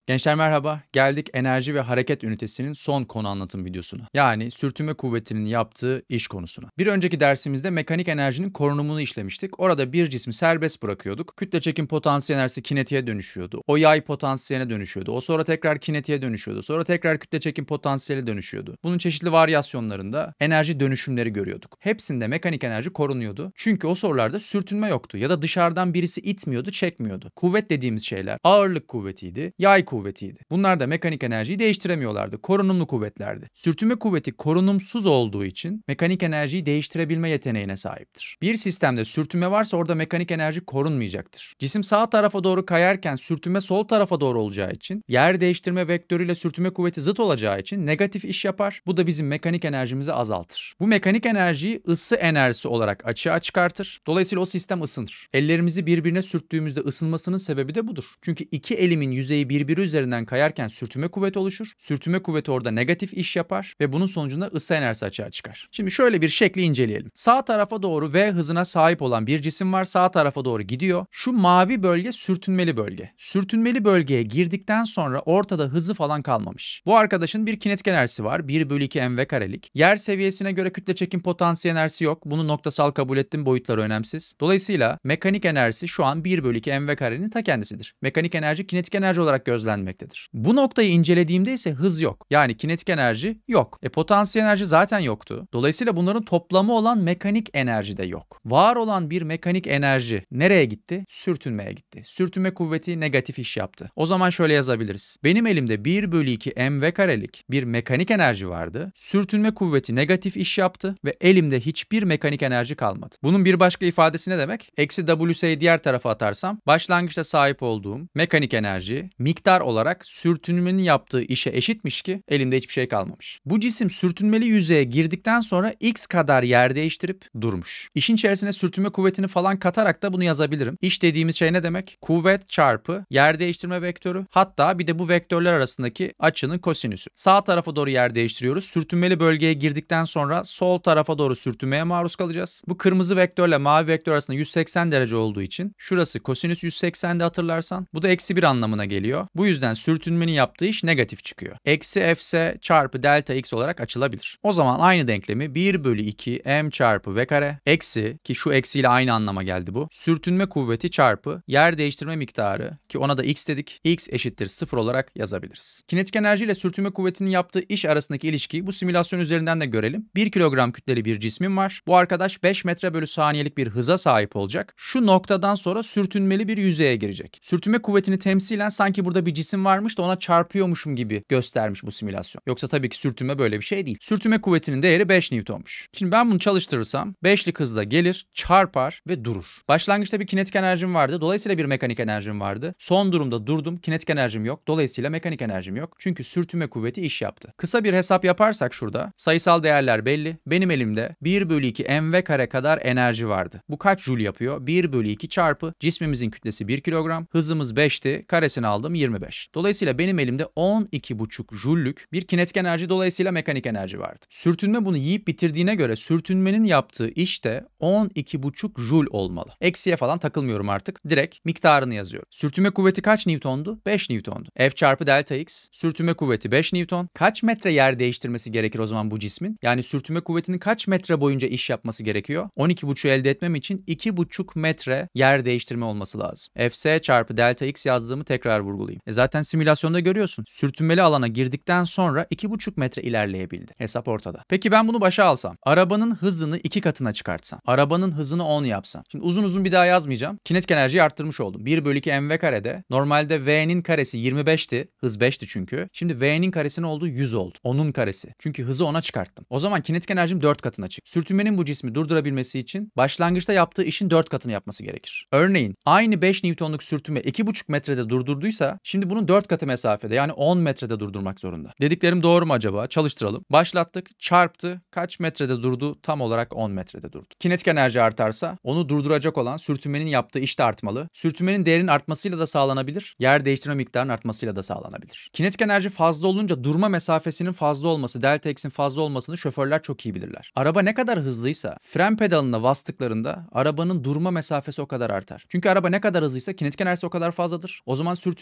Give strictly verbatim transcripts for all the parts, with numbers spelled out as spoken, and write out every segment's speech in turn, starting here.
Gençler merhaba. Geldik enerji ve hareket ünitesinin son konu anlatım videosuna. Yani sürtünme kuvvetinin yaptığı iş konusuna. Bir önceki dersimizde mekanik enerjinin korunumunu işlemiştik. Orada bir cismi serbest bırakıyorduk. Kütle çekim potansiyel enerjisi kinetiğe dönüşüyordu. O yay potansiyeline dönüşüyordu. O sonra tekrar kinetiğe dönüşüyordu. Sonra tekrar kütle çekim potansiyeli dönüşüyordu. Bunun çeşitli varyasyonlarında enerji dönüşümleri görüyorduk. Hepsinde mekanik enerji korunuyordu. Çünkü o sorularda sürtünme yoktu ya da dışarıdan birisi itmiyordu, çekmiyordu. Kuvvet dediğimiz şeyler ağırlık kuvvetiydi, yay kuvvetiydi. Bunlar da mekanik enerjiyi değiştiremiyorlardı. Korunumlu kuvvetlerdi. Sürtünme kuvveti korunumsuz olduğu için mekanik enerjiyi değiştirebilme yeteneğine sahiptir. Bir sistemde sürtünme varsa orada mekanik enerji korunmayacaktır. Cisim sağ tarafa doğru kayarken sürtünme sol tarafa doğru olacağı için, yer değiştirme vektörüyle sürtünme kuvveti zıt olacağı için negatif iş yapar. Bu da bizim mekanik enerjimizi azaltır. Bu mekanik enerjiyi ısı enerjisi olarak açığa çıkartır. Dolayısıyla o sistem ısınır. Ellerimizi birbirine sürttüğümüzde ısınmasının sebebi de budur. Çünkü iki elimin yüzeyi birbiri üzerinden kayarken sürtünme kuvveti oluşur. Sürtünme kuvveti orada negatif iş yapar ve bunun sonucunda ısı enerjisi açığa çıkar. Şimdi şöyle bir şekli inceleyelim. Sağ tarafa doğru V hızına sahip olan bir cisim var. Sağ tarafa doğru gidiyor. Şu mavi bölge sürtünmeli bölge. Sürtünmeli bölgeye girdikten sonra ortada hızı falan kalmamış. Bu arkadaşın bir kinetik enerjisi var. bir bölü iki mv karelik. Yer seviyesine göre kütle çekim potansiyel enerjisi yok. Bunu noktasal kabul ettim. Boyutları önemsiz. Dolayısıyla mekanik enerjisi şu an bir bölü iki mv karenin ta kendisidir. Mekanik enerji kinetik enerji olarak gözlenmektedir. Bu noktayı incelediğimde ise hız yok. Yani kinetik enerji yok. E potansiyel enerji zaten yoktu. Dolayısıyla bunların toplamı olan mekanik enerji de yok. Var olan bir mekanik enerji nereye gitti? Sürtünmeye gitti. Sürtünme kuvveti negatif iş yaptı. O zaman şöyle yazabiliriz. Benim elimde bir bölü iki mv karelik bir mekanik enerji vardı. Sürtünme kuvveti negatif iş yaptı ve elimde hiçbir mekanik enerji kalmadı. Bunun bir başka ifadesi ne demek? Eksi Ws'yi diğer tarafa atarsam başlangıçta sahip olduğum mekanik enerji miktar olarak sürtünmenin yaptığı işe eşitmiş ki elimde hiçbir şey kalmamış. Bu cisim sürtünmeli yüzeye girdikten sonra x kadar yer değiştirip durmuş. İşin içerisine sürtünme kuvvetini falan katarak da bunu yazabilirim. İş dediğimiz şey ne demek? Kuvvet çarpı yer değiştirme vektörü, hatta bir de bu vektörler arasındaki açının kosinüsü. Sağ tarafa doğru yer değiştiriyoruz. Sürtünmeli bölgeye girdikten sonra sol tarafa doğru sürtünmeye maruz kalacağız. Bu kırmızı vektörle mavi vektör arasında yüz seksen derece olduğu için şurası kosinüs yüz seksen'de hatırlarsan bu da eksi bir anlamına geliyor. Bu yüzden sürtünmenin yaptığı iş negatif çıkıyor. Eksi fs çarpı delta x olarak açılabilir. O zaman aynı denklemi bir bölü iki m çarpı v kare eksi, ki şu eksiyle aynı anlama geldi bu, sürtünme kuvveti çarpı yer değiştirme miktarı, ki ona da x dedik, x eşittir sıfır olarak yazabiliriz. Kinetik enerji ile sürtünme kuvvetinin yaptığı iş arasındaki ilişkiyi bu simülasyon üzerinden de görelim. bir kilogram kütleli bir cismim var. Bu arkadaş beş metre bölü saniyelik bir hıza sahip olacak. Şu noktadan sonra sürtünmeli bir yüzeye girecek. Sürtünme kuvvetini temsilen sanki burada bir cisim varmış da ona çarpıyormuşum gibi göstermiş bu simülasyon. Yoksa tabii ki sürtünme böyle bir şey değil. Sürtünme kuvvetinin değeri beş Newton'muş. Şimdi ben bunu çalıştırırsam beşlik hızla gelir, çarpar ve durur. Başlangıçta bir kinetik enerjim vardı. Dolayısıyla bir mekanik enerjim vardı. Son durumda durdum. Kinetik enerjim yok. Dolayısıyla mekanik enerjim yok. Çünkü sürtünme kuvveti iş yaptı. Kısa bir hesap yaparsak şurada sayısal değerler belli. Benim elimde bir bölü iki mv kare kadar enerji vardı. Bu kaç joule yapıyor? bir bölü iki çarpı cismimizin kütlesi bir kilogram. Hızımız beşti. Karesini aldım yirmi beş. Dolayısıyla benim elimde on iki buçuk jüllük bir kinetik enerji, dolayısıyla mekanik enerji vardı. Sürtünme bunu yiyip bitirdiğine göre sürtünmenin yaptığı iş de on iki buçuk joule olmalı. Eksiye falan takılmıyorum artık. Direkt miktarını yazıyorum. Sürtünme kuvveti kaç Newton'du? beş Newton'du. F çarpı delta x. Sürtünme kuvveti beş Newton. Kaç metre yer değiştirmesi gerekir o zaman bu cismin? Yani sürtünme kuvvetinin kaç metre boyunca iş yapması gerekiyor? on iki buçuğu elde etmem için iki buçuk metre yer değiştirme olması lazım. Fs çarpı delta x yazdığımı tekrar vurgulayayım. E zaten simülasyonda görüyorsun. Sürtünmeli alana girdikten sonra iki buçuk metre ilerleyebildi. Hesap ortada. Peki ben bunu başa alsam, arabanın hızını iki katına çıkartsam, arabanın hızını on yapsam. Şimdi uzun uzun bir daha yazmayacağım. Kinetik enerjiyi arttırmış oldum. bir bölü iki mv karede normalde v'nin karesi yirmi beşti. Hız beşti çünkü. Şimdi v'nin karesi ne oldu? yüz oldu. onun karesi. Çünkü hızı ona çıkarttım. O zaman kinetik enerjim dört katına çık. Sürtünmenin bu cismi durdurabilmesi için başlangıçta yaptığı işin dört katını yapması gerekir. Örneğin aynı beş Newton'luk sürtünme iki buçuk metrede durdurduysa şimdi bunun dört katı mesafede, yani on metrede durdurmak zorunda. Dediklerim doğru mu acaba? Çalıştıralım. Başlattık, çarptı. Kaç metrede durdu? Tam olarak on metrede durdu. Kinetik enerji artarsa onu durduracak olan sürtünmenin yaptığı iş de artmalı. Sürtünmenin değerinin artmasıyla da sağlanabilir. Yer değiştirme miktarının artmasıyla da sağlanabilir. Kinetik enerji fazla olunca durma mesafesinin fazla olması, delta x'in fazla olmasını şoförler çok iyi bilirler. Araba ne kadar hızlıysa fren pedalına bastıklarında arabanın durma mesafesi o kadar artar. Çünkü araba ne kadar hızlıysa kinetik enerjisi o kadar fazladır. O zaman sürtünmenin o mekanik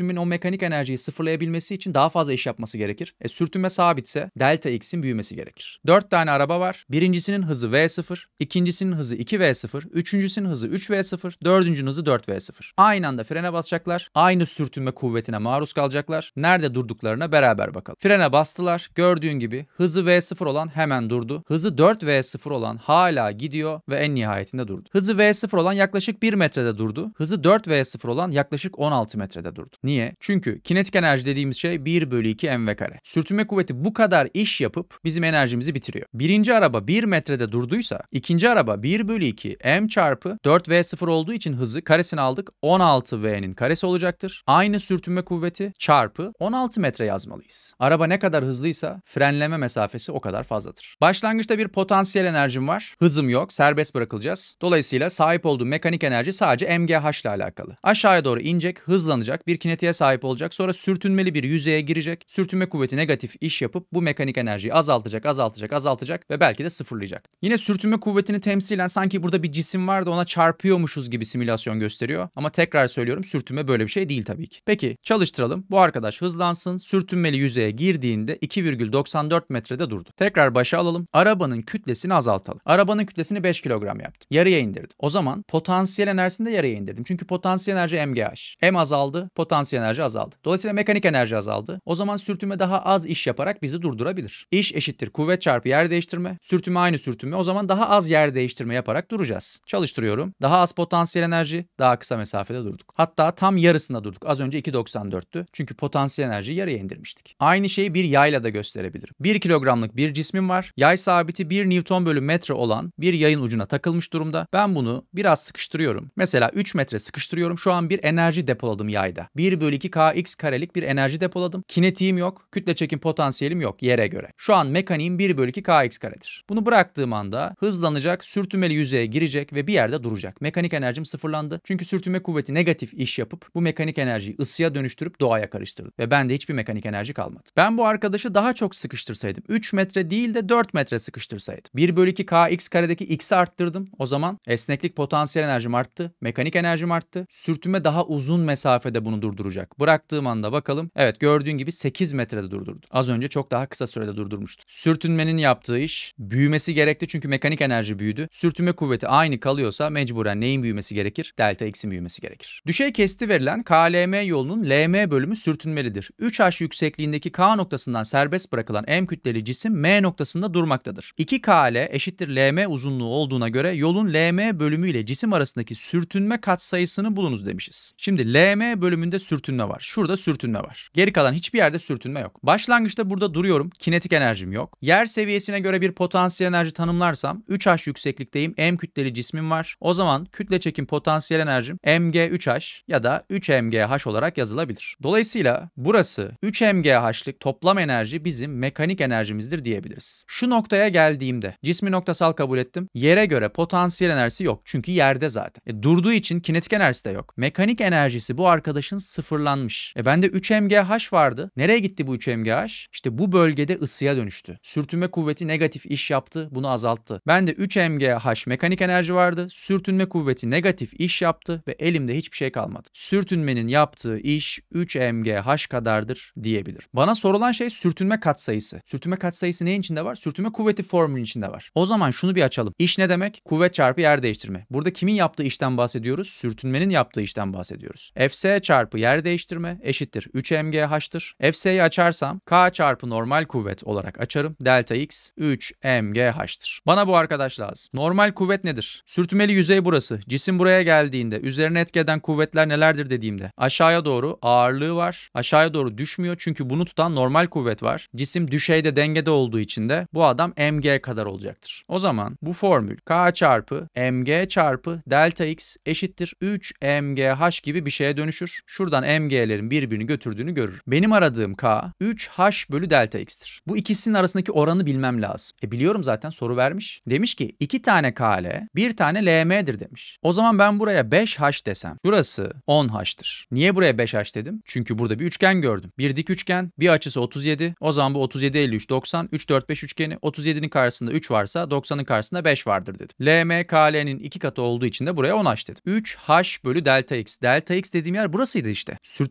mekanik enerjiyi sıfırlayabilmesi için daha fazla iş yapması gerekir. E sürtünme sabitse delta x'in büyümesi gerekir. dört tane araba var. Birincisinin hızı v sıfır, ikincisinin hızı iki v sıfır, üçüncüsünün hızı üç v sıfır, dördüncünün hızı dört v sıfır. Aynı anda frene basacaklar. Aynı sürtünme kuvvetine maruz kalacaklar. Nerede durduklarına beraber bakalım. Frene bastılar. Gördüğün gibi hızı v sıfır olan hemen durdu. Hızı dört v sıfır olan hala gidiyor ve en nihayetinde durdu. Hızı v sıfır olan yaklaşık bir metrede durdu. Hızı dört v sıfır olan yaklaşık on altı metrede durdu. Niye? Çünkü kinetik enerji dediğimiz şey bir bölü iki mv kare. Sürtünme kuvveti bu kadar iş yapıp bizim enerjimizi bitiriyor. Birinci araba bir metrede durduysa ikinci araba bir bölü iki m çarpı dört v sıfır olduğu için hızı karesini aldık. on altı v'nin karesi olacaktır. Aynı sürtünme kuvveti çarpı on altı metre yazmalıyız. Araba ne kadar hızlıysa frenleme mesafesi o kadar fazladır. Başlangıçta bir potansiyel enerjim var. Hızım yok. Serbest bırakılacağız. Dolayısıyla sahip olduğum mekanik enerji sadece mgh ile alakalı. Aşağıya doğru inecek, hızlanacak, bir kinetiğe sahip olacak. Sonra sürtünmeli bir yüzeye girecek. Sürtünme kuvveti negatif iş yapıp bu mekanik enerjiyi azaltacak, azaltacak, azaltacak ve belki de sıfırlayacak. Yine sürtünme kuvvetini temsilen sanki burada bir cisim var da ona çarpıyormuşuz gibi simülasyon gösteriyor. Ama tekrar söylüyorum, sürtünme böyle bir şey değil tabii ki. Peki çalıştıralım. Bu arkadaş hızlansın. Sürtünmeli yüzeye girdiğinde iki virgül doksan dört metrede durdu. Tekrar başa alalım. Arabanın kütlesini azaltalım. Arabanın kütlesini beş kilogram yaptım. Yarıya indirdim. O zaman potansiyel enerjisini de yarıya indirdim. Çünkü potansiyel enerji mgh. M azaldı, potansiyel enerji azaldı. Dolayısıyla mekanik enerji azaldı. O zaman sürtünme daha az iş yaparak bizi durdurabilir. İş eşittir kuvvet çarpı yer değiştirme. Sürtünme aynı sürtünme. O zaman daha az yer değiştirme yaparak duracağız. Çalıştırıyorum. Daha az potansiyel enerji, daha kısa mesafede durduk. Hatta tam yarısında durduk. Az önce iki virgül doksan dörttü. Çünkü potansiyel enerjiyi yarıya indirmiştik. Aynı şeyi bir yayla da gösterebilirim. bir kilogramlık bir cismim var. Yay sabiti bir Newton bölü metre olan bir yayın ucuna takılmış durumda. Ben bunu biraz sıkıştırıyorum. Mesela üç metre sıkıştırıyorum. Şu an bir enerji depoladım yayda. bir bölü iki kx karelik bir enerji depoladım. Kinetiğim yok. Kütle çekim potansiyelim yok yere göre. Şu an mekaniğim bir bölü iki kx karedir. Bunu bıraktığım anda hızlanacak, sürtünmeli yüzeye girecek ve bir yerde duracak. Mekanik enerjim sıfırlandı. Çünkü sürtünme kuvveti negatif iş yapıp bu mekanik enerjiyi ısıya dönüştürüp doğaya karıştırdı. Ve bende hiçbir mekanik enerji kalmadı. Ben bu arkadaşı daha çok sıkıştırsaydım, üç metre değil de dört metre sıkıştırsaydım, bir bölü iki kx karedeki x'i arttırdım. O zaman esneklik potansiyel enerjim arttı, mekanik enerjim arttı. Sürtünme daha uzun mesafede bunu durduracak. Bıraktığım anda bakalım. Evet, gördüğün gibi sekiz metrede durdurdu. Az önce çok daha kısa sürede durdurmuştu. Sürtünmenin yaptığı iş büyümesi gerekti çünkü mekanik enerji büyüdü. Sürtünme kuvveti aynı kalıyorsa mecburen neyin büyümesi gerekir? Delta x'in büyümesi gerekir. Düşey kesti verilen K L M yolunun L M bölümü sürtünmelidir. üç h yüksekliğindeki K noktasından serbest bırakılan M kütleli cisim M noktasında durmaktadır. iki K L eşittir L M uzunluğu olduğuna göre yolun L M bölümü ile cisim arasındaki sürtünme katsayısını bulunuz demişiz. Şimdi L M bölümünde sürtünme var. Şurada sürtünme var. Geri kalan hiçbir yerde sürtünme yok. Başlangıçta burada duruyorum. Kinetik enerjim yok. Yer seviyesine göre bir potansiyel enerji tanımlarsam üç h yükseklikteyim. M kütleli cismim var. O zaman kütle çekim potansiyel enerjim mg üç h ya da üç m g h olarak yazılabilir. Dolayısıyla burası üç m g h'lık toplam enerji bizim mekanik enerjimizdir diyebiliriz. Şu noktaya geldiğimde cismi noktasal kabul ettim. Yere göre potansiyel enerjisi yok. Çünkü yerde zaten. E, durduğu için kinetik enerjisi de yok. Mekanik enerjisi bu arkadaşın sıfırlanmış. E bende üç m g h vardı. Nereye gitti bu üç m g h? İşte bu bölgede ısıya dönüştü. Sürtünme kuvveti negatif iş yaptı. Bunu azalttı. Bende üç m g h mekanik enerji vardı. Sürtünme kuvveti negatif iş yaptı ve elimde hiçbir şey kalmadı. Sürtünmenin yaptığı iş üç m g h kadardır diyebilirim. Bana sorulan şey sürtünme katsayısı. Sürtünme katsayısı neyin içinde var? Sürtünme kuvveti formülünün içinde var. O zaman şunu bir açalım. İş ne demek? Kuvvet çarpı yer değiştirme. Burada kimin yaptığı işten bahsediyoruz? Sürtünmenin yaptığı işten bahsediyoruz. Fs çarpı yer değiştirme eşittir üç m g h'tır. Fs'yi açarsam K çarpı normal kuvvet olarak açarım. Delta x üç m g h'tır. Bana bu arkadaş lazım. Normal kuvvet nedir? Sürtünmeli yüzey burası. Cisim buraya geldiğinde üzerine etki eden kuvvetler nelerdir dediğimde aşağıya doğru ağırlığı var. Aşağıya doğru düşmüyor çünkü bunu tutan normal kuvvet var. Cisim düşeyde dengede olduğu için de bu adam mg kadar olacaktır. O zaman bu formül K çarpı mg çarpı delta x eşittir üç m g h gibi bir şeye dönüşür. Şuradan mg'lerin birbirini götürdüğünü görür. Benim aradığım K üç h bölü delta x'tir. Bu ikisinin arasındaki oranı bilmem lazım. E biliyorum zaten, soru vermiş. Demiş ki iki tane K L bir tane L M'dir demiş. O zaman ben buraya beş h desem burası on h'tır. Niye buraya beş h dedim? Çünkü burada bir üçgen gördüm. Bir dik üçgen, bir açısı otuz yedi. O zaman bu otuz yedi, elli üç, doksan, üç, dört, beş üçgeni. otuz yedinin karşısında üç varsa doksanın karşısında beş vardır dedim. L M K L'nin iki katı olduğu için de buraya on h dedim. üç h bölü delta x. Delta x dediğim yer burasıydı işte. Sürtünme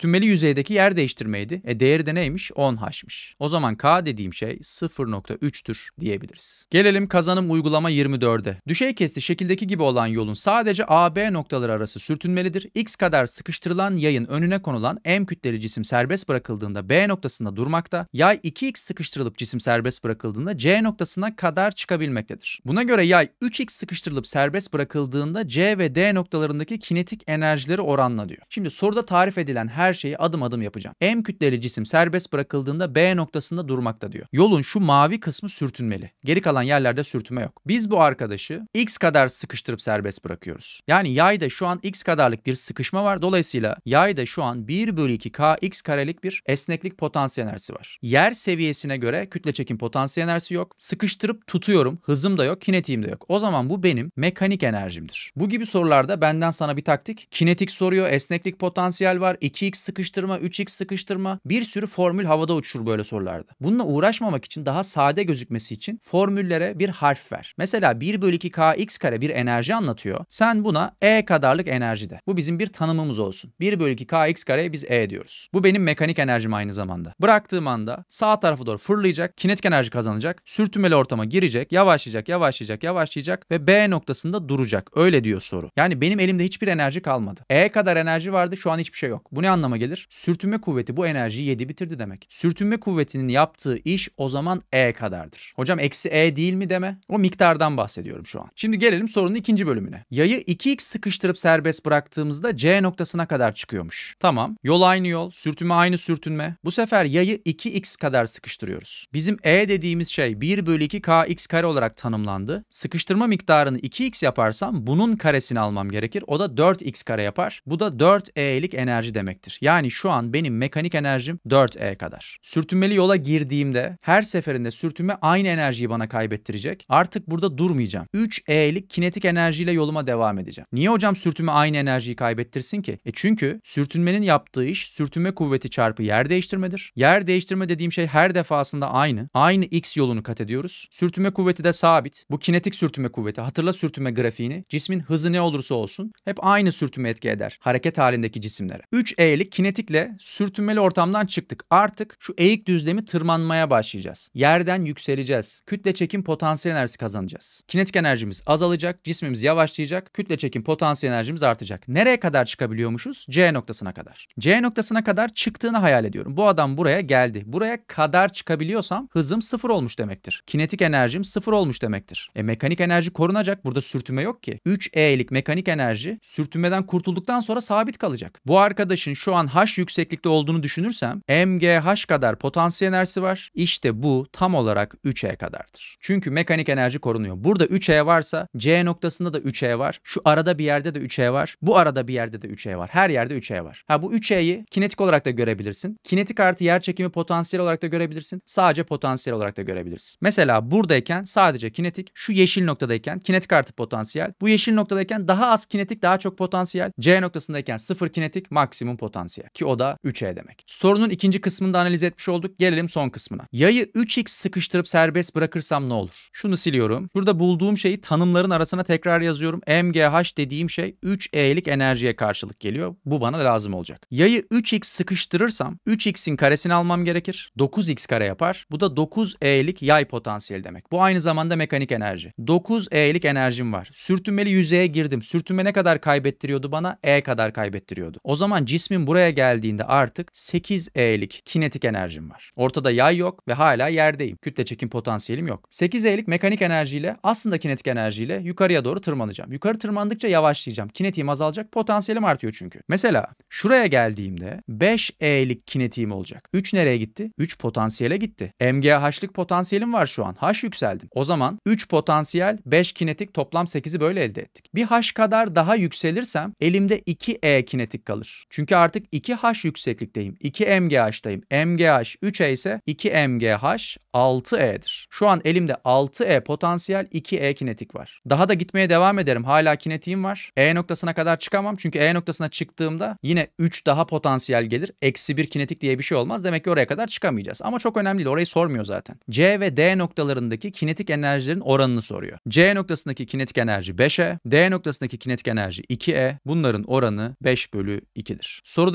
Sürtünmeli yüzeydeki yer değiştirmeydi. E değeri de neymiş? on h'mış. O zaman K dediğim şey sıfır nokta üç'tür diyebiliriz. Gelelim kazanım uygulama yirmi dört'e. Düşey kesti şekildeki gibi olan yolun sadece A B noktaları arası sürtünmelidir. X kadar sıkıştırılan yayın önüne konulan M kütleli cisim serbest bırakıldığında B noktasında durmakta. Yay iki x sıkıştırılıp cisim serbest bırakıldığında C noktasına kadar çıkabilmektedir. Buna göre yay üç x sıkıştırılıp serbest bırakıldığında C ve D noktalarındaki kinetik enerjileri oranla diyor. Şimdi soruda tarif edilen her şeyi adım adım yapacağım. M kütleli cisim serbest bırakıldığında B noktasında durmakta diyor. Yolun şu mavi kısmı sürtünmeli. Geri kalan yerlerde sürtünme yok. Biz bu arkadaşı x kadar sıkıştırıp serbest bırakıyoruz. Yani yayda şu an x kadarlık bir sıkışma var. Dolayısıyla yayda şu an bir bölü iki k x karelik bir esneklik potansiyel enerjisi var. Yer seviyesine göre kütle çekim potansiyel enerjisi yok. Sıkıştırıp tutuyorum. Hızım da yok, kinetiğim de yok. O zaman bu benim mekanik enerjimdir. Bu gibi sorularda benden sana bir taktik. Kinetik soruyor, esneklik potansiyel var, iki x sıkıştırma, üç x sıkıştırma. Bir sürü formül havada uçuşur böyle sorularda. Bununla uğraşmamak için, daha sade gözükmesi için formüllere bir harf ver. Mesela bir bölü iki k x kare bir enerji anlatıyor. Sen buna E kadarlık enerji de. Bu bizim bir tanımımız olsun. bir bölü iki k x kareye biz E diyoruz. Bu benim mekanik enerjim aynı zamanda. Bıraktığım anda sağ tarafa doğru fırlayacak, kinetik enerji kazanacak, sürtünmeli ortama girecek, yavaşlayacak, yavaşlayacak, yavaşlayacak ve B noktasında duracak. Öyle diyor soru. Yani benim elimde hiçbir enerji kalmadı. E kadar enerji vardı, şu an hiçbir şey yok. Bu ne anlama gelir? Sürtünme kuvveti bu enerjiyi yedi bitirdi demek. Sürtünme kuvvetinin yaptığı iş o zaman E kadardır. Hocam eksi E değil mi deme? O miktardan bahsediyorum şu an. Şimdi gelelim sorunun ikinci bölümüne. Yayı iki x sıkıştırıp serbest bıraktığımızda C noktasına kadar çıkıyormuş. Tamam. Yol aynı yol, sürtünme aynı sürtünme. Bu sefer yayı iki x kadar sıkıştırıyoruz. Bizim E dediğimiz şey bir bölü iki k x kare olarak tanımlandı. Sıkıştırma miktarını iki x yaparsam bunun karesini almam gerekir. O da dört x kare yapar. Bu da dört E'lik enerji demektir. Yani şu an benim mekanik enerjim dört E kadar. Sürtünmeli yola girdiğimde her seferinde sürtünme aynı enerjiyi bana kaybettirecek. Artık burada durmayacağım. üç E'lik kinetik enerjiyle yoluma devam edeceğim. Niye hocam sürtünme aynı enerjiyi kaybettirsin ki? E çünkü sürtünmenin yaptığı iş sürtünme kuvveti çarpı yer değiştirmedir. Yer değiştirme dediğim şey her defasında aynı. Aynı x yolunu kat ediyoruz. Sürtünme kuvveti de sabit. Bu kinetik sürtünme kuvveti. Hatırla sürtünme grafiğini. Cismin hızı ne olursa olsun hep aynı sürtünme etki eder hareket halindeki cisimlere. üç E'lik kinetikle sürtünmeli ortamdan çıktık. Artık şu eğik düzlemi tırmanmaya başlayacağız. Yerden yükseleceğiz. Kütle çekim potansiyel enerjisi kazanacağız. Kinetik enerjimiz azalacak, cismimiz yavaşlayacak, kütle çekim potansiyel enerjimiz artacak. Nereye kadar çıkabiliyormuşuz? C noktasına kadar. C noktasına kadar çıktığını hayal ediyorum. Bu adam buraya geldi. Buraya kadar çıkabiliyorsam hızım sıfır olmuş demektir. Kinetik enerjim sıfır olmuş demektir. E mekanik enerji korunacak. Burada sürtünme yok ki. üç E'lik mekanik enerji sürtünmeden kurtulduktan sonra sabit kalacak. Bu arkadaşın şu an H yükseklikte olduğunu düşünürsem M G H kadar potansiyel enerjisi var. İşte bu tam olarak üç E kadardır. Çünkü mekanik enerji korunuyor. Burada üç E varsa C noktasında da üç E var. Şu arada bir yerde de üç E var. Bu arada bir yerde de üç E var. Her yerde üç E var. Ha bu üç E'yi kinetik olarak da görebilirsin. Kinetik artı yer çekimi potansiyel olarak da görebilirsin. Sadece potansiyel olarak da görebilirsin. Mesela buradayken sadece kinetik, şu yeşil noktadayken kinetik artı potansiyel. Bu yeşil noktadayken daha az kinetik, daha çok potansiyel. C noktasındayken sıfır kinetik, maksimum potansiyel. Ki o da üç E demek. Sorunun ikinci kısmını da analiz etmiş olduk. Gelelim son kısmına. Yayı üç x sıkıştırıp serbest bırakırsam ne olur? Şunu siliyorum. Şurada bulduğum şeyi tanımların arasına tekrar yazıyorum. M G H dediğim şey üç E'lik enerjiye karşılık geliyor. Bu bana lazım olacak. Yayı üç x sıkıştırırsam üç x'in karesini almam gerekir. dokuz x kare yapar. Bu da dokuz E'lik yay potansiyeli demek. Bu aynı zamanda mekanik enerji. dokuz E'lik enerjim var. Sürtünmeli yüzeye girdim. Sürtünme ne kadar kaybettiriyordu bana? E kadar kaybettiriyordu. O zaman cismin buraya geldiğinde artık sekiz E'lik kinetik enerjim var. Ortada yay yok ve hala yerdeyim. Kütle çekim potansiyelim yok. sekiz E'lik mekanik enerjiyle, aslında kinetik enerjiyle yukarıya doğru tırmanacağım. Yukarı tırmandıkça yavaşlayacağım. Kinetiğim azalacak, potansiyelim artıyor çünkü. Mesela şuraya geldiğimde beş E'lik kinetiğim olacak. üç nereye gitti? üç potansiyele gitti. M G H'lık potansiyelim var şu an. H yükseldim. O zaman üç potansiyel, beş kinetik, toplam sekizi böyle elde ettik. Bir H kadar daha yükselirsem elimde iki E kinetik kalır. Çünkü artık iki H yükseklikteyim. iki M G H'tayım. M G H üç E ise iki M G H altı E'dir. Şu an elimde altı E potansiyel, iki E kinetik var. Daha da gitmeye devam ederim. Hala kinetiğim var. E noktasına kadar çıkamam. Çünkü E noktasına çıktığımda yine üç daha potansiyel gelir. Eksi bir kinetik diye bir şey olmaz. Demek ki oraya kadar çıkamayacağız. Ama çok önemli değil. Orayı sormuyor zaten. C ve D noktalarındaki kinetik enerjilerin oranını soruyor. C noktasındaki kinetik enerji beş E. D noktasındaki kinetik enerji iki E. Bunların oranı beş bölü iki'dir. Sorudaki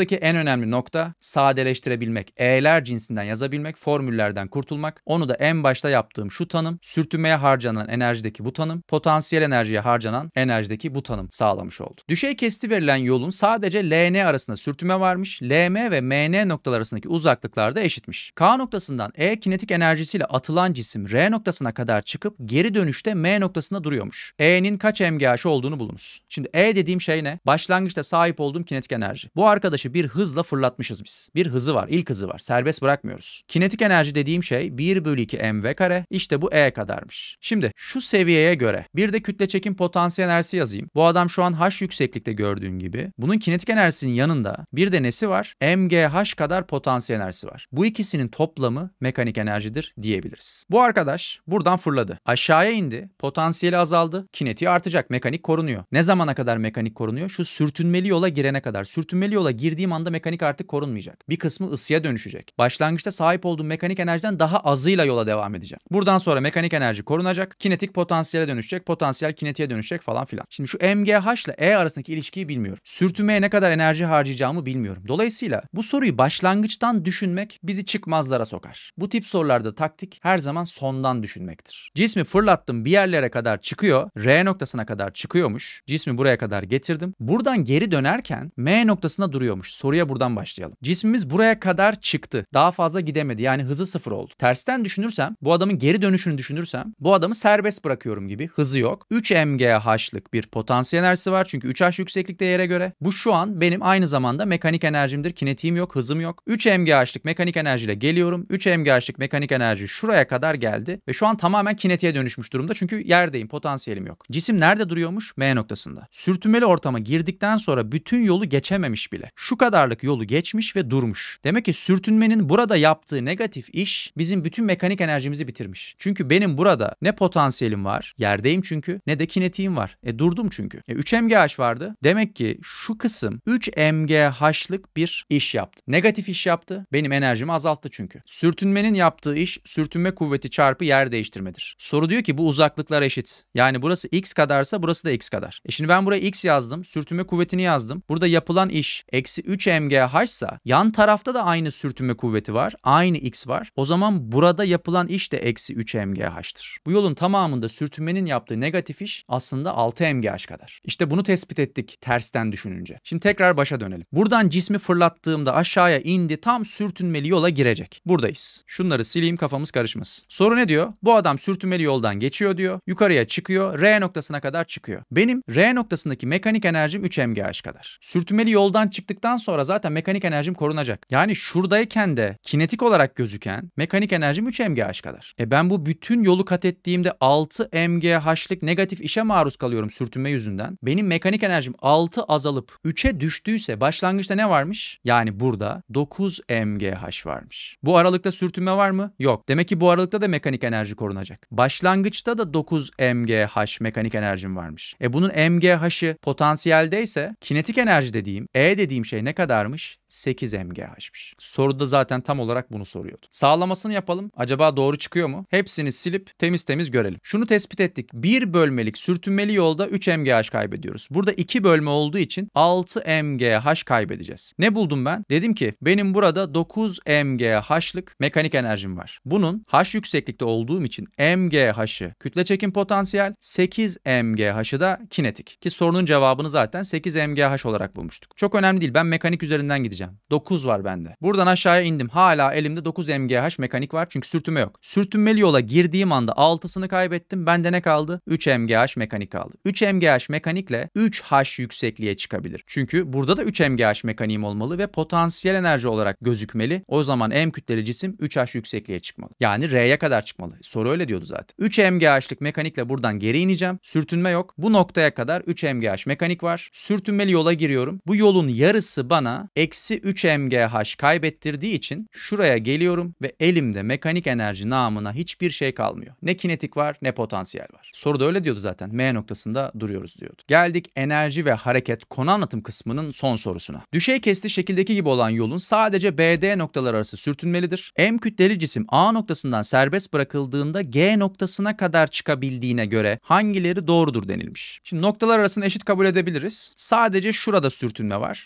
Buradaki en önemli nokta sadeleştirebilmek, E'ler cinsinden yazabilmek, formüllerden kurtulmak. Onu da en başta yaptığım şu tanım, sürtünmeye harcanan enerjideki bu tanım, potansiyel enerjiye harcanan enerjideki bu tanım sağlamış oldu. Düşey kesti verilen yolun sadece L N arasında sürtünme varmış, L M ve M N noktalar arasındaki uzaklıklar da eşitmiş. K noktasından E kinetik enerjisiyle atılan cisim R noktasına kadar çıkıp geri dönüşte M noktasında duruyormuş. E'nin kaç M G H olduğunu bulunuz. Şimdi E dediğim şey ne? Başlangıçta sahip olduğum kinetik enerji. Bu arkadaşı bir hızla fırlatmışız biz. Bir hızı var, ilk hızı var. Serbest bırakmıyoruz. Kinetik enerji dediğim şey bir bölü iki mv kare. İşte bu E kadarmış. Şimdi şu seviyeye göre bir de kütle çekim potansiyel enerjisi yazayım. Bu adam şu an H yükseklikte gördüğün gibi. Bunun kinetik enerjisinin yanında bir de nesi var? M G H kadar potansiyel enerjisi var. Bu ikisinin toplamı mekanik enerjidir diyebiliriz. Bu arkadaş buradan fırladı. Aşağıya indi. Potansiyeli azaldı. Kinetiği artacak. Mekanik korunuyor. Ne zamana kadar mekanik korunuyor? Şu sürtünmeli yola girene kadar. Sürtünmeli yola girdiğim anda mekanik artık korunmayacak. Bir kısmı ısıya dönüşecek. Başlangıçta sahip olduğum mekanik enerjiden daha azıyla yola devam edeceğim. Buradan sonra mekanik enerji korunacak. Kinetik potansiyele dönüşecek. Potansiyel kinetiğe dönüşecek falan filan. Şimdi şu M G H ile E arasındaki ilişkiyi bilmiyorum. Sürtünmeye ne kadar enerji harcayacağımı bilmiyorum. Dolayısıyla bu soruyu başlangıçtan düşünmek bizi çıkmazlara sokar. Bu tip sorularda taktik her zaman sondan düşünmektir. Cismi fırlattım, bir yerlere kadar çıkıyor. R noktasına kadar çıkıyormuş. Cismi buraya kadar getirdim. Buradan geri dönerken M noktasında duruyormuş. Soruya buradan başlayalım. Cismimiz buraya kadar çıktı. Daha fazla gidemedi. Yani hızı sıfır oldu. Tersten düşünürsem, bu adamın geri dönüşünü düşünürsem, bu adamı serbest bırakıyorum gibi. Hızı yok. üç M G H'lık bir potansiyel enerjisi var. Çünkü üç H yükseklikte yere göre. Bu şu an benim aynı zamanda mekanik enerjimdir. Kinetiğim yok, hızım yok. üç M G H'lık mekanik enerjiyle geliyorum. üç M G H'lık mekanik enerji şuraya kadar geldi ve şu an tamamen kinetiğe dönüşmüş durumda. Çünkü yerdeyim, potansiyelim yok. Cisim nerede duruyormuş? M noktasında. Sürtünmeli ortama girdikten sonra bütün yolu geçememiş bile. Şu kadarlık yolu geçmiş ve durmuş. Demek ki sürtünmenin burada yaptığı negatif iş bizim bütün mekanik enerjimizi bitirmiş. Çünkü benim burada ne potansiyelim var, yerdeyim çünkü, ne de kinetiğim var. E durdum çünkü. E üç M G H vardı. Demek ki şu kısım üç M G H'lık bir iş yaptı. Negatif iş yaptı. Benim enerjimi azalttı çünkü. Sürtünmenin yaptığı iş sürtünme kuvveti çarpı yer değiştirmedir. Soru diyor ki bu uzaklıklar eşit. Yani burası x kadarsa burası da x kadar. E şimdi ben buraya x yazdım. Sürtünme kuvvetini yazdım. Burada yapılan iş eksi üç M G H ise yan tarafta da aynı sürtünme kuvveti var. Aynı x var. O zaman burada yapılan iş de eksi üç M G H'tır. Bu yolun tamamında sürtünmenin yaptığı negatif iş aslında altı M G H kadar. İşte bunu tespit ettik tersten düşününce. Şimdi tekrar başa dönelim. Buradan cismi fırlattığımda aşağıya indi, tam sürtünmeli yola girecek. Buradayız. Şunları sileyim, kafamız karışmasın. Soru ne diyor? Bu adam sürtünmeli yoldan geçiyor diyor. Yukarıya çıkıyor. R noktasına kadar çıkıyor. Benim R noktasındaki mekanik enerjim üç M G H kadar. Sürtünmeli yoldan çıktıktan sonra zaten mekanik enerjim korunacak. Yani şuradayken de kinetik olarak gözüken mekanik enerjim üç M G H kadar. E ben bu bütün yolu kat ettiğimde altı M G H'lık negatif işe maruz kalıyorum sürtünme yüzünden. Benim mekanik enerjim altı azalıp üçe düştüyse başlangıçta ne varmış? Yani burada dokuz M G H varmış. Bu aralıkta sürtünme var mı? Yok. Demek ki bu aralıkta da mekanik enerji korunacak. Başlangıçta da dokuz M G H mekanik enerjim varmış. E bunun M G H'ı potansiyeldeyse kinetik enerji dediğim, E dediğim şey ne kadarmış? sekiz M G H'mış. Soruda zaten tam olarak bunu soruyordu. Sağlamasını yapalım. Acaba doğru çıkıyor mu? Hepsini silip temiz temiz görelim. Şunu tespit ettik. bir bölmelik sürtünmeli yolda üç M G H kaybediyoruz. Burada iki bölme olduğu için altı M G H kaybedeceğiz. Ne buldum ben? Dedim ki benim burada dokuz M G H'lık mekanik enerjim var. Bunun H yükseklikte olduğum için M G H'ı kütle çekim potansiyel, sekiz M G H'ı da kinetik. Ki sorunun cevabını zaten sekiz M G H olarak bulmuştuk. Çok önemli değil. Ben mekanik üzerinden gideceğim. dokuz var bende. Buradan aşağıya indim. Hala elimde dokuz M G H mekanik var. Çünkü sürtünme yok. Sürtünmeli yola girdiğim anda altısını kaybettim. Bende ne kaldı? üç M G H mekanik kaldı. üç M G H mekanikle üç H yüksekliğe çıkabilir. Çünkü burada da üç M G H mekaniğim olmalı ve potansiyel enerji olarak gözükmeli. O zaman M kütleli cisim üç H yüksekliğe çıkmalı. Yani R'ye kadar çıkmalı. Soru öyle diyordu zaten. üç M G H'lık mekanikle buradan geri ineceğim. Sürtünme yok. Bu noktaya kadar üç M G H mekanik var. Sürtünmeli yola giriyorum. Bu yolun yarısı bana eksi üç M G H kaybettirdiği için şuraya geliyorum ve elimde mekanik enerji namına hiçbir şey kalmıyor. Ne kinetik var ne potansiyel var. Soruda öyle diyordu zaten. M noktasında duruyoruz diyordu. Geldik enerji ve hareket konu anlatım kısmının son sorusuna. Düşey kesti şekildeki gibi olan yolun sadece B D noktalar arası sürtünmelidir. M kütleli cisim A noktasından serbest bırakıldığında G noktasına kadar çıkabildiğine göre hangileri doğrudur denilmiş. Şimdi noktalar arasını eşit kabul edebiliriz. Sadece şurada sürtünme var. O zaman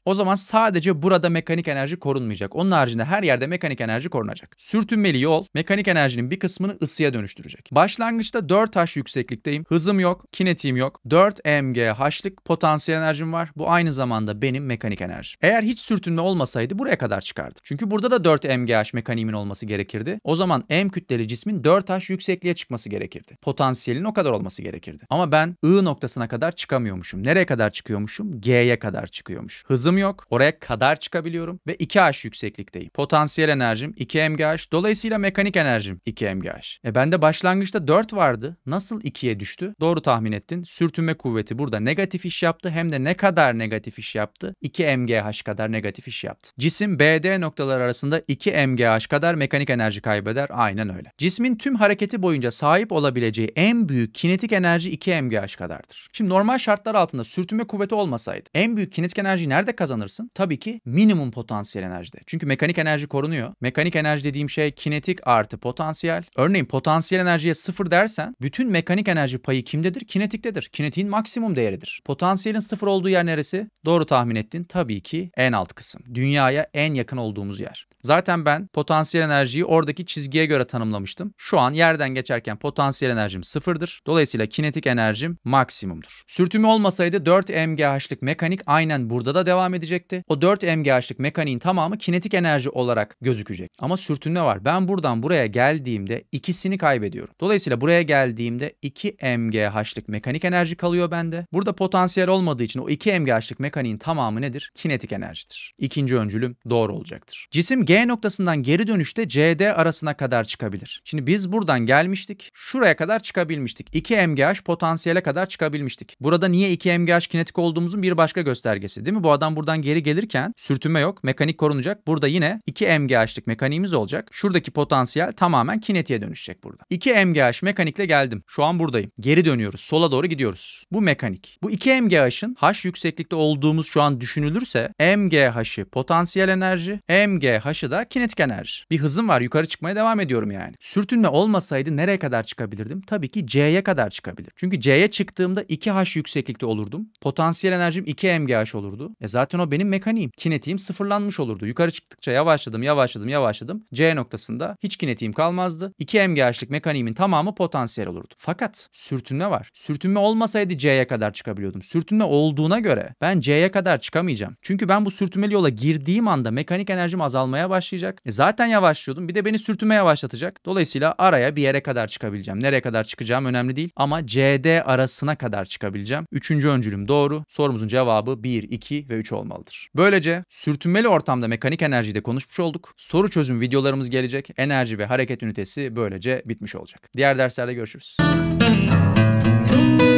sadece burada mekanik enerji korunmayacak. Onun haricinde her yerde mekanik enerji korunacak. Sürtünmeli yol mekanik enerjinin bir kısmını ısıya dönüştürecek. Başlangıçta dört H yükseklikteyim. Hızım yok, kinetiğim yok. dört M G H'lık potansiyel enerjim var. Bu aynı zamanda benim mekanik enerjim. Eğer hiç sürtünme olmasaydı buraya kadar çıkardı. Çünkü burada da dört M G H mekaniğimin olması gerekirdi. O zaman M kütleli cismin dört H yüksekliğe çıkması gerekirdi. Potansiyelin o kadar olması gerekirdi. Ama ben I noktasına kadar çıkamıyormuşum. Nereye kadar çıkıyormuşum? G'ye kadar çıkıyormuş. Hızım yok. Oraya kadar çıkabiliyorum ve iki H yükseklikteyim. Potansiyel enerjim iki M G H. Dolayısıyla mekanik enerjim iki M G H. E bende başlangıçta dört vardı. Nasıl ikiye düştü? Doğru tahmin ettin. Sürtünme kuvveti burada negatif iş yaptı. Hem de ne kadar negatif iş yaptı? iki M G H kadar negatif iş yaptı. Cisim B D noktaları arasında iki M G H kadar mekanik enerji kaybeder. Aynen öyle. Cismin tüm hareketi boyunca sahip olabileceği en büyük kinetik enerji iki M G H kadardır. Şimdi normal şartlar altında sürtünme kuvveti olmasaydı en büyük kinetik enerjiyi nerede kazanırsın? Tabii ki minimum potansiyel enerjide. Çünkü mekanik enerji korunuyor. Mekanik enerji dediğim şey kinetik artı potansiyel. Örneğin potansiyel enerjiye sıfır dersen bütün mekanik enerji payı kimdedir? Kinetiktedir. Kinetiğin maksimum değeridir. Potansiyelin sıfır olduğu yer neresi? Doğru tahmin ettin. Tabii ki en alt kısım. Dünyaya en yakın olduğumuz yer. Zaten ben potansiyel enerjiyi oradaki çizgiye göre tanımlamıştım. Şu an yerden geçerken potansiyel enerjim sıfırdır. Dolayısıyla kinetik enerjim maksimumdur. Sürtünme olmasaydı dört M G H'lık mekanik aynen burada da devam edecekti. O dört M G H'lık mekaniğin tamamı kinetik enerji olarak gözükecek. Ama sürtünme var. Ben buradan buraya geldiğimde ikisini kaybediyorum. Dolayısıyla buraya geldiğimde iki M G H'lık mekanik enerji kalıyor bende. Burada potansiyel olmadığı için o iki M G H'lık mekaniğin tamamı nedir? Kinetik enerjidir. İkinci öncülüm doğru olacaktır. Cisim G noktasından geri dönüşte C D arasına kadar çıkabilir. Şimdi biz buradan gelmiştik. Şuraya kadar çıkabilmiştik. iki M G H potansiyele kadar çıkabilmiştik. Burada niye iki M G H kinetik olduğumuzun bir başka göstergesi değil mi? Bu adam buradan geri gelirken sürtünme yok. Mekanik korunacak. Burada yine iki M G H'lık mekaniğimiz olacak. Şuradaki potansiyel tamamen kinetiğe dönüşecek burada. iki M G H mekanikle geldim. Şu an buradayım. Geri dönüyoruz. Sola doğru gidiyoruz. Bu mekanik. Bu iki M G H'ın H yükseklikte olduğumuz şu an düşünülürse M G H'ı potansiyel enerji, M G H'ı da kinetik enerji. Bir hızım var. Yukarı çıkmaya devam ediyorum yani. Sürtünme olmasaydı nereye kadar çıkabilirdim? Tabii ki C'ye kadar çıkabilir. Çünkü C'ye çıktığımda iki H yükseklikte olurdum. Potansiyel enerjim iki M G H olurdu. E zaten o benim mekaniğim. Kinetiğim sıfırlanmış olurdu. Yukarı çıktıkça yavaşladım, yavaşladım, yavaşladım. C noktasında hiç kinetiğim kalmazdı. iki M G H'lık mekaniğimin tamamı potansiyel olurdu. Fakat sürtünme var. Sürtünme olmasaydı C'ye kadar çıkabiliyordum. Sürtünme olduğuna göre ben C'ye kadar çıkamayacağım. Çünkü ben bu sürtünmeli yola girdiğim anda mekanik enerjim azalmaya başlayacak. E zaten yavaşlıyordum. Bir de beni sürtünme yavaşlatacak. Dolayısıyla araya bir yere kadar çıkabileceğim. Nereye kadar çıkacağım önemli değil. Ama C D arasına kadar çıkabileceğim. Üçüncü öncülüm doğru. Sorumuzun cevabı bir, iki ve üç olmalıdır. Böylece sürtünmeli ortamda mekanik enerjiyi de konuşmuş olduk. Soru çözüm videolarımız gelecek. Enerji ve hareket ünitesi böylece bitmiş olacak. Diğer derslerde görüşürüz.